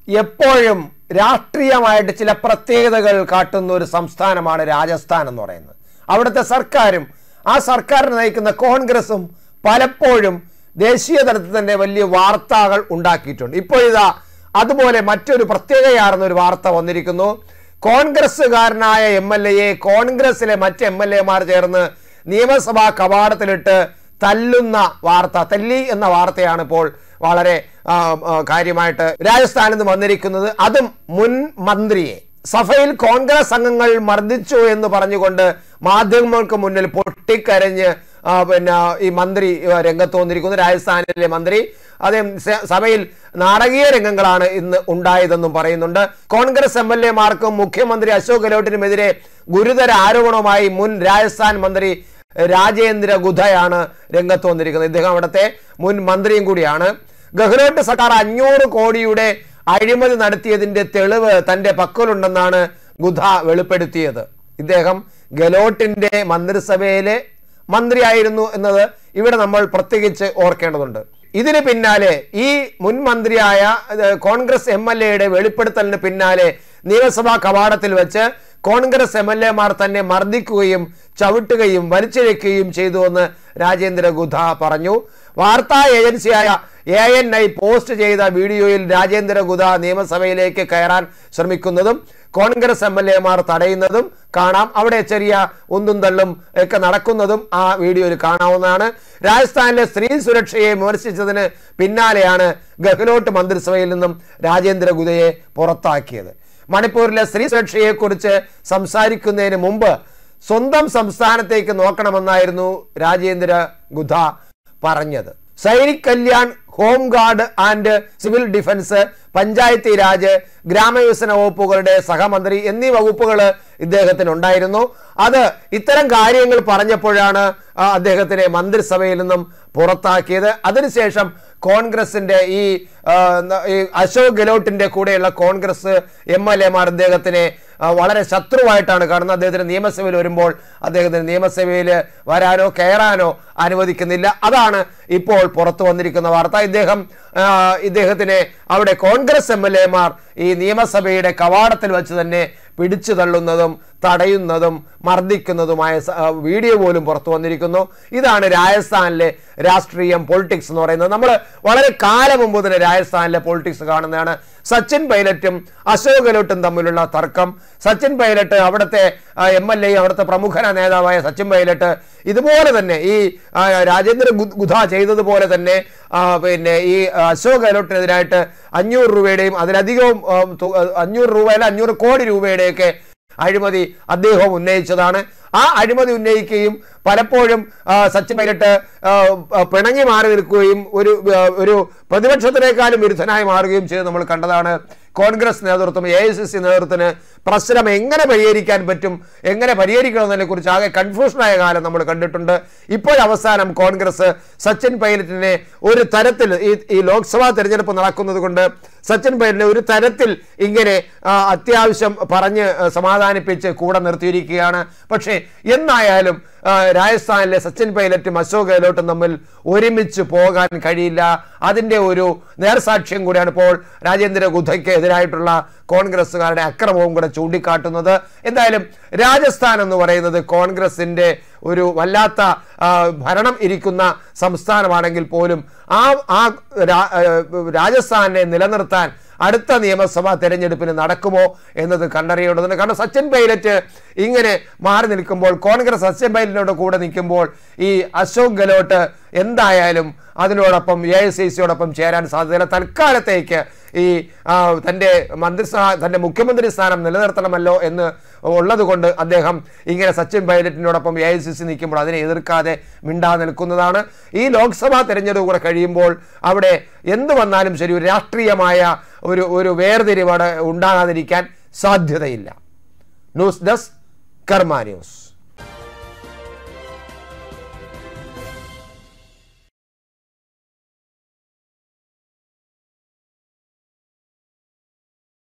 എപ്പോഴും രാഷ്ട്രീയമായിട്ട് ചില പ്രത്യേകതകൾ കാട്ടുന്ന ഒരു സംസ്ഥാനമാണ് രാജസ്ഥാൻ എന്ന് പറയുന്നത്. അവിടുത്തെ സർക്കാരും ആ സർക്കാരിനെ നയിക്കുന്ന കോൺഗ്രസും പലപ്പോഴും ദേശീയ തലത്തിൽ തന്നെ വലിയ വാർത്തകൾ ഉണ്ടാക്കിയിട്ടുണ്ട്. ഇപ്പോഴിതാ അതുപോലെ മറ്റൊരു പ്രത്യേകതയാർന്ന ഒരു വാർത്ത വന്നിരിക്കുന്നു. കോൺഗ്രസ്സുകാരനായ MLA കോൺഗ്രസിലെ മറ്റ് MLA ചേർന്ന് നിയമസഭാ കവാടത്തിലിട്ട് തല്ലുന്ന വാർത്ത, തല്ലി എന്ന വാർത്തയാണ് ഇപ്പോൾ വളരെ കാര്യമായിട്ട് രാജസ്ഥാനിൽ നിന്ന് വന്നിരിക്കുന്നത്. അതും മുൻ മന്ത്രിയെ സഭയിൽ കോൺഗ്രസ് അംഗങ്ങൾ മർദ്ദിച്ചു എന്ന് പറഞ്ഞുകൊണ്ട് മാധ്യമങ്ങൾക്ക് മുന്നിൽ പൊട്ടിക്കരഞ്ഞ് ഈ മന്ത്രി രംഗത്ത് വന്നിരിക്കുന്നു. രാജസ്ഥാനിലെ മന്ത്രി അദ്ദേഹം സഭയിൽ നാടകീയ രംഗങ്ങളാണ് ഇന്ന് ഉണ്ടായതെന്നും പറയുന്നുണ്ട്. കോൺഗ്രസ് MLA മുഖ്യമന്ത്രി അശോക് ഗെഹ്ലോട്ടിനുമെതിരെ ഗുരുതര ആരോപണവുമായി മുൻ രാജസ്ഥാൻ മന്ത്രി രാജേന്ദ്ര ഗുധയാണ് രംഗത്ത് വന്നിരിക്കുന്നത്. ഇദ്ദേഹം അവിടുത്തെ മുൻ മന്ത്രിയും കൂടിയാണ്. ഗെഹ്ലോട്ട് സർക്കാർ 500 കോടിയുടെ അഴിമതി നടത്തിയതിന്റെ തെളിവ് തന്റെ പക്കലുണ്ടെന്നാണ് ഗുധ വെളിപ്പെടുത്തിയത്. ഇദ്ദേഹം ഗെഹ്ലോട്ടിന്റെ മന്ത്രിസഭയിലെ മന്ത്രിയായിരുന്നു എന്നത് ഇവിടെ നമ്മൾ പ്രത്യേകിച്ച് ഓർക്കേണ്ടതുണ്ട്. ഇതിന് പിന്നാലെ ഈ മുൻ മന്ത്രിയായ കോൺഗ്രസ് MLA വെളിപ്പെടുത്തലിന് പിന്നാലെ നിയമസഭാ കവാടത്തിൽ വെച്ച് കോൺഗ്രസ് MLA തന്നെ മർദ്ദിക്കുകയും ചവിട്ടുകയും വലിച്ചിഴക്കുകയും ചെയ്തുവെന്ന് രാജേന്ദ്ര ഗുധ പറഞ്ഞു. വാർത്താ ഏജൻസിയായ ANI പോസ്റ്റ് ചെയ്ത വീഡിയോയിൽ രാജേന്ദ്ര ഗുധ നിയമസഭയിലേക്ക് കയറാൻ ശ്രമിക്കുന്നതും കോൺഗ്രസ് MLA തടയുന്നതും കാണാം. അവിടെ ചെറിയ ഉന്തും തള്ളും ഒക്കെ നടക്കുന്നതും ആ വീഡിയോയിൽ കാണാവുന്നതാണ്. രാജസ്ഥാനിലെ സ്ത്രീ സുരക്ഷയെ വിമർശിച്ചതിന് പിന്നാലെയാണ് ഗെഹ്ലോട്ട് മന്ത്രിസഭയിൽ നിന്നും രാജേന്ദ്ര ഗുധയെ പുറത്താക്കിയത്. മണിപ്പൂരിലെ സ്ത്രീ സുരക്ഷയെക്കുറിച്ച് സംസാരിക്കുന്നതിന് മുമ്പ് സ്വന്തം സംസ്ഥാനത്തേക്ക് നോക്കണമെന്നായിരുന്നു രാജേന്ദ്ര ഗുധ പറഞ്ഞത്. Sainik Kalyan, home guard and civil defence, Panchayati Raj, ഗ്രാമവികസന വകുപ്പുകളുടെ സഹമന്ത്രി എന്നീ വകുപ്പുകൾ ഇദ്ദേഹത്തിനുണ്ടായിരുന്നു. അത് ഇത്തരം കാര്യങ്ങൾ പറഞ്ഞപ്പോഴാണ് അദ്ദേഹത്തിനെ മന്ത്രിസഭയിൽ നിന്നും പുറത്താക്കിയത്. അതിനുശേഷം കോൺഗ്രസിന്റെ ഈ അശോക് ഗെഹ്ലോട്ടിന്റെ കൂടെയുള്ള കോൺഗ്രസ് MLA അദ്ദേഹത്തിനെ വളരെ ശത്രുവായിട്ടാണ് കാണുന്നത്. അദ്ദേഹത്തിന് നിയമസഭയിൽ വരുമ്പോൾ അദ്ദേഹത്തിന് നിയമസഭയിൽ വരാനോ കയറാനോ അനുവദിക്കുന്നില്ല. അതാണ് ഇപ്പോൾ പുറത്തു വന്നിരിക്കുന്ന വാർത്ത. ഇദ്ദേഹത്തിനെ അവിടെ കോൺഗ്രസ് MLA ഈ നിയമസഭയുടെ കവാടത്തിൽ വെച്ച് തന്നെ പിടിച്ചു തള്ളുന്നതും തടയുന്നതും മർദ്ദിക്കുന്നതുമായ വീഡിയോ പോലും പുറത്തു വന്നിരിക്കുന്നു. ഇതാണ് രാജസ്ഥാനിലെ രാഷ്ട്രീയം, പൊളിറ്റിക്സ് എന്ന് പറയുന്നത്. നമ്മൾ വളരെ കാലം മുമ്പ് തന്നെ രാജസ്ഥാനിലെ പൊളിറ്റിക്സ് കാണുന്നതാണ്. സച്ചിൻ പൈലറ്റും അശോക് ഗെഹ്ലോട്ടും തമ്മിലുള്ള തർക്കം. സച്ചിൻ പൈലറ്റ് അവിടുത്തെ MLA, അവിടുത്തെ പ്രമുഖ നേതാവായ സച്ചിൻ പൈലറ്റ് ഇതുപോലെ തന്നെ ഈ രാജേന്ദ്ര ഗുധ ചെയ്തതുപോലെ തന്നെ ഈ അശോക് ഗെഹ്ലോട്ടിനെതിരായിട്ട് 500 രൂപയുടെയും അതിലധികവും 500 രൂപയല്ല 500 കോടി രൂപയുടെയൊക്കെ അഴിമതി അദ്ദേഹം ഉന്നയിച്ചതാണ്. ആ അഴിമതി ഉന്നയിക്കുകയും പലപ്പോഴും സച്ചിൻ പൈലറ്റ് പിണങ്ങി മാറി നിൽക്കുകയും ഒരു പ്രതിപക്ഷത്തിനേക്കാളും വിരുദ്ധനായി മാറുകയും ചെയ്ത് നമ്മൾ കണ്ടതാണ്. കോൺഗ്രസ് നേതൃത്വം, AICC നേതൃത്വത്തിന് പ്രശ്നം എങ്ങനെ പരിഹരിക്കാൻ പറ്റും, എങ്ങനെ പരിഹരിക്കണമെന്നതിനെ കുറിച്ച് ആകെ കൺഫ്യൂഷനായ കാലം നമ്മൾ കണ്ടിട്ടുണ്ട്. ഇപ്പോഴവസാനം കോൺഗ്രസ് സച്ചിൻ പൈലറ്റിനെ ഒരു തരത്തിൽ ഈ ലോക്സഭാ തെരഞ്ഞെടുപ്പ് നടക്കുന്നത് കൊണ്ട് സച്ചിൻ പൈലറ്റിനെ ഒരു തരത്തിൽ ഇങ്ങനെ അത്യാവശ്യം പറഞ്ഞ് സമാധാനിപ്പിച്ച് കൂടെ നിർത്തിയിരിക്കുകയാണ്. പക്ഷേ എന്നായാലും രാജസ്ഥാനിലെ സച്ചിൻ പൈലറ്റും അശോക് ഗെഹ്ലോട്ടും തമ്മിൽ ഒരുമിച്ച് പോകാൻ കഴിയില്ല. അതിൻ്റെ ഒരു നേർസാക്ഷ്യം കൂടിയാണ് ഇപ്പോൾ രാജേന്ദ്ര ഗുധയ്ക്ക് എതിരായിട്ടുള്ള കോൺഗ്രസ്സുകാരുടെ അക്രമവും കൂടെ ചൂണ്ടിക്കാട്ടുന്നത്. എന്തായാലും രാജസ്ഥാൻ എന്ന് പറയുന്നത് കോൺഗ്രസിന്റെ ഒരു വല്ലാത്ത ഭരണം ഇരിക്കുന്ന സംസ്ഥാനമാണെങ്കിൽ പോലും ആ രാജസ്ഥാനെ നിലനിർത്താൻ അടുത്ത നിയമസഭാ തെരഞ്ഞെടുപ്പിന് നടക്കുമോ എന്നത് കണ്ടറിയേണ്ടതുണ്ട്. കാരണം സച്ചിൻ പൈലറ്റ് ഇങ്ങനെ മാറി നിൽക്കുമ്പോൾ, കോൺഗ്രസ് സച്ചിൻ പൈലറ്റിനോട് കൂടെ നിൽക്കുമ്പോൾ ഈ അശോക് ഗെഹ്ലോട്ട് എന്തായാലും അതിനോടൊപ്പം AICCയോടൊപ്പം ചേരാൻ സാധ്യതയില്ല. തൽക്കാലത്തേക്ക് ഈ തൻ്റെ മുഖ്യമന്ത്രി സ്ഥാനം നിലനിർത്തണമല്ലോ എന്ന് ഉള്ളത് കൊണ്ട് അദ്ദേഹം ഇങ്ങനെ സച്ചിൻ പൈലറ്റിനോടൊപ്പം AICC നിൽക്കുമ്പോൾ അതിനെ എതിർക്കാതെ മിണ്ടാതെ നിൽക്കുന്നതാണ്. ഈ ലോക്സഭാ തെരഞ്ഞെടുപ്പ് കൂടെ കഴിയുമ്പോൾ അവിടെ എന്ത് വന്നാലും ശരി ഒരു രാഷ്ട്രീയമായ ഒരു വേർതിരിവ് ഉണ്ടാകാതിരിക്കാൻ സാധ്യതയില്ല. News desk Karma news.